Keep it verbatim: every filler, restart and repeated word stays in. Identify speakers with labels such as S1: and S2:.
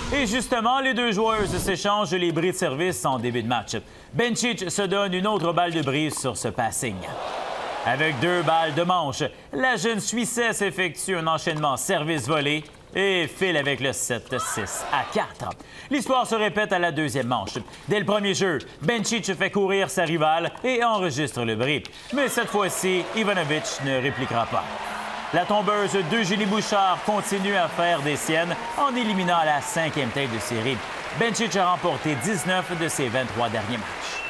S1: Et justement, les deux joueuses s'échangent les bris de service en début de match. Bencic se donne une autre balle de brise sur ce passing. Avec deux balles de manche, la jeune Suissesse effectue un enchaînement service-volé et file avec le sept six à quatre. L'histoire se répète à la deuxième manche. Dès le premier jeu, Bencic fait courir sa rivale et enregistre le bris. Mais cette fois-ci, Ivanovic ne répliquera pas. La tombeuse d'Eugénie Bouchard continue à faire des siennes en éliminant la cinquième tête de série. Bencic a remporté dix-neuf de ses vingt-trois derniers matchs.